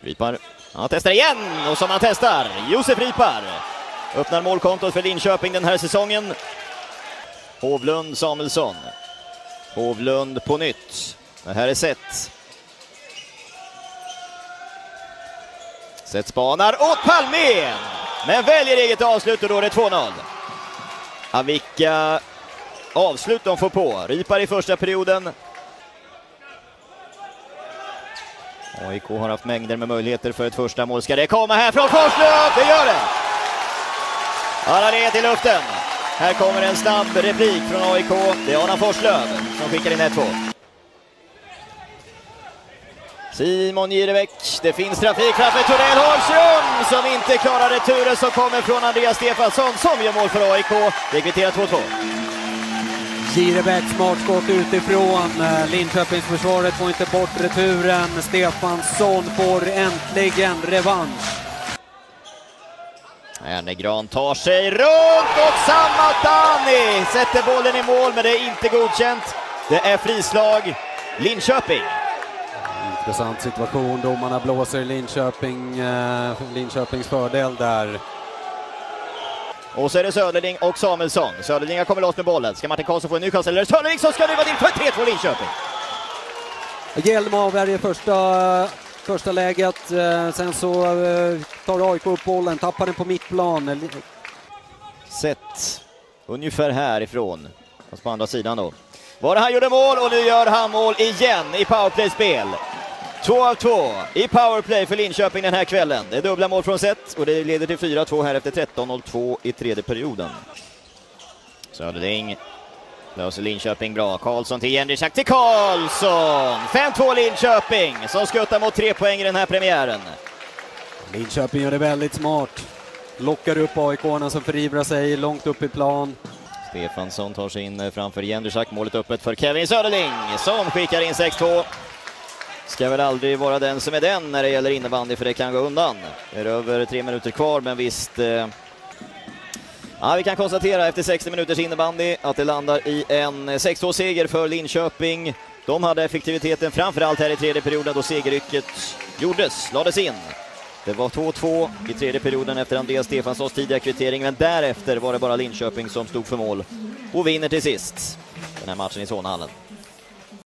Ripar, han testar igen och som han testar, Josef Ripar öppnar målkontot för Linköping den här säsongen. Hovlund, Samuelsson. Hovlund på nytt. Det här är Sett. Sett spanar åt Palmén, men väljer eget avslut och då är det 2-0. Vilka avslut de får på. Ripar i första perioden. AIK har haft mängder med möjligheter för ett första mål. Ska det komma här från Forslöv? Det gör det! Alla ner i luften. Här kommer en snabb replik från AIK. Det är Adam Forslöv som skickar in 1-2. Simon Jirevek. Det finns trafik framför Torell Holmström som inte klarar returen som kommer från Andreas Stefansson som gör mål för AIK. Det kvitterar 2-2. Jirevek, smart skott utifrån. Linköpingsförsvaret får inte bort returen. Stefansson får äntligen revansch. Ernegran tar sig runt och Samatani sätter bollen i mål, men det är inte godkänt. Det är frislag. Linköping. Intressant situation. Domarna blåser Linköpings fördel där. Och så är det Söderling och Samuelsson. Söderling kommer loss med bollen. Ska Martin Karlsson få en ny chans? Eller är det Söderling som ska driva in för 3-2 Linköping? Hjelm avvärjer första läget. Sen så tar AIK upp bollen. Tappar den på mittplan. Sett ungefär härifrån. Fast på andra sidan då. Var han gjorde mål och nu gör han mål igen i powerplay-spel. 2-2 i powerplay för Linköping den här kvällen. Det är dubbla mål från Sett och det leder till 4-2 här efter 13:02 i tredje perioden. Söderling löser Linköping bra. Karlsson till Jendrzak till Karlsson. 5-2 Linköping som skuttar mot 3 poäng i den här premiären. Linköping gör det väldigt smart. Lockar upp AIK-arna som förivrar sig långt upp i plan. Stefansson tar sig in framför Jendrzak. Målet öppet för Kevin Söderling som skickar in 6-2. Ska väl aldrig vara den som är den när det gäller innebandy, för det kan gå undan. Det är över 3 minuter kvar, men visst... vi kan konstatera efter 60 minuters innebandy att det landar i en 6-2-seger för Linköping. De hade effektiviteten framförallt här i tredje perioden då segerrycket lades in. Det var 2-2 i tredje perioden efter Andreas Stefanssons tidiga kvittering, men därefter var det bara Linköping som stod för mål och vinner till sist den här matchen i Solnahallen.